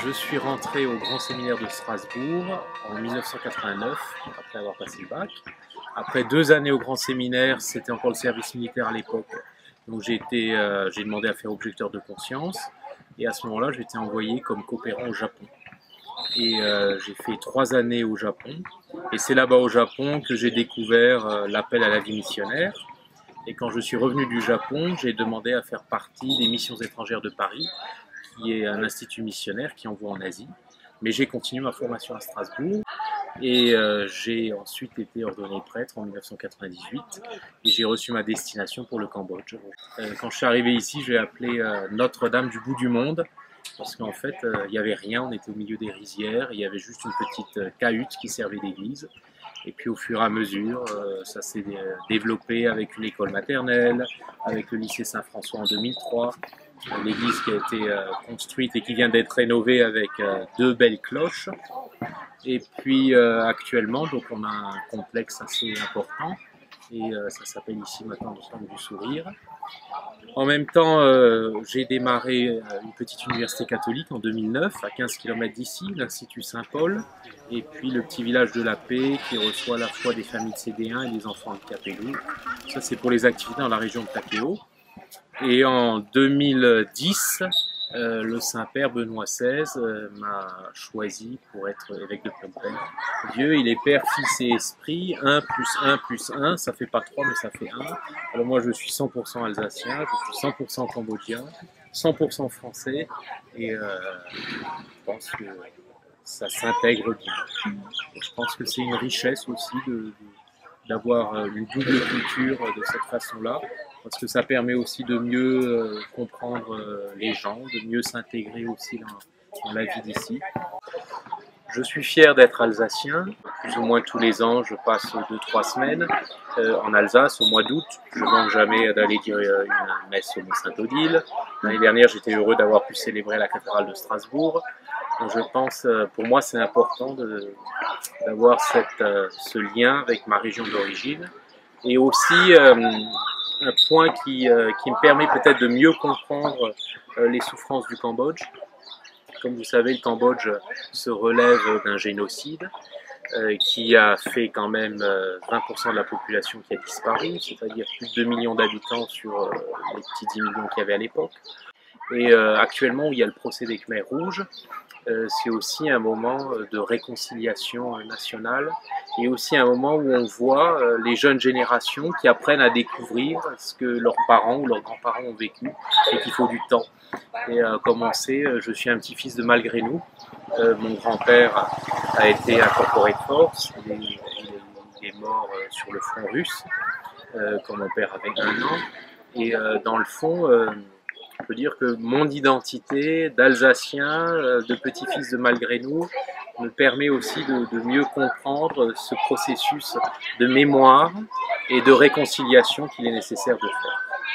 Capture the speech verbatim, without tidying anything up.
Je suis rentré au Grand Séminaire de Strasbourg en mille neuf cent quatre-vingt-neuf, après avoir passé le bac. Après deux années au Grand Séminaire, c'était encore le service militaire à l'époque. Donc j'ai été, euh, j'ai demandé à faire objecteur de conscience. Et à ce moment-là, j'ai été envoyé comme coopérant au Japon. Et euh, j'ai fait trois années au Japon. Et c'est là-bas au Japon que j'ai découvert euh, l'appel à la vie missionnaire. Et quand je suis revenu du Japon, j'ai demandé à faire partie des missions étrangères de Paris, qui est un institut missionnaire qui envoie en Asie. Mais j'ai continué ma formation à Strasbourg et euh, j'ai ensuite été ordonné prêtre en mille neuf cent quatre-vingt-dix-huit et j'ai reçu ma destination pour le Cambodge. Euh, quand je suis arrivé ici, j'ai appelé euh, Notre-Dame du bout du monde parce qu'en fait, il euh, n'y avait rien, on était au milieu des rizières, il y avait juste une petite euh, cahute qui servait d'église. Et puis au fur et à mesure, euh, ça s'est développé avec une école maternelle, avec le lycée Saint-François en deux mille trois, l'église qui a été euh, construite et qui vient d'être rénovée avec euh, deux belles cloches. Et puis euh, actuellement, donc on a un complexe assez important et euh, ça s'appelle ici maintenant le Temple du Sourire. En même temps, euh, j'ai démarré une petite université catholique en deux mille neuf, à quinze kilomètres d'ici, l'Institut Saint-Paul, et puis le petit village de la Paix qui reçoit à la fois des familles de C D un et des enfants handicapés lourds. Ça, c'est pour les activités dans la région de Takeo. Et en deux mille dix, euh, le Saint-Père Benoît seize euh, m'a choisi pour être évêque de Phnom Penh. Dieu, il est Père, Fils et Esprit, un plus un plus un, ça fait pas trois mais ça fait un. Alors moi je suis cent pour cent alsacien, je suis cent pour cent cambodgien, cent pour cent français et euh, je pense que ça s'intègre bien. Et je pense que c'est une richesse aussi de, de, d'avoir une double culture de cette façon-là, parce que ça permet aussi de mieux euh, comprendre euh, les gens, de mieux s'intégrer aussi dans, dans la vie d'ici. Je suis fier d'être alsacien. Plus ou moins tous les ans, je passe deux trois semaines euh, en Alsace au mois d'août. Je ne manque jamais d'aller dire une messe au Mont-Saint-Odile. L'année dernière, j'étais heureux d'avoir pu célébrer la cathédrale de Strasbourg. Donc je pense, pour moi, c'est important d'avoir euh, ce lien avec ma région d'origine. Et aussi, euh, un point qui, euh, qui me permet peut-être de mieux comprendre euh, les souffrances du Cambodge. Comme vous savez, le Cambodge se relève d'un génocide euh, qui a fait quand même euh, vingt pour cent de la population qui a disparu, c'est-à-dire plus de deux millions d'habitants sur euh, les petits dix millions qu'il y avait à l'époque. Et euh, actuellement, où il y a le procès des Khmers rouges, euh, c'est aussi un moment de réconciliation nationale et aussi un moment où on voit euh, les jeunes générations qui apprennent à découvrir ce que leurs parents ou leurs grands-parents ont vécu et qu'il faut du temps. Et euh, comme on sait, je suis un petit-fils de malgré nous. Euh, mon grand-père a été incorporé de force, il est, il est, il est mort euh, sur le front russe, euh, quand mon père avait un an. Et euh, dans le fond, euh, je peux dire que mon identité d'Alsacien, euh, de petit-fils de malgré nous, me permet aussi de, de mieux comprendre ce processus de mémoire et de réconciliation qu'il est nécessaire de faire.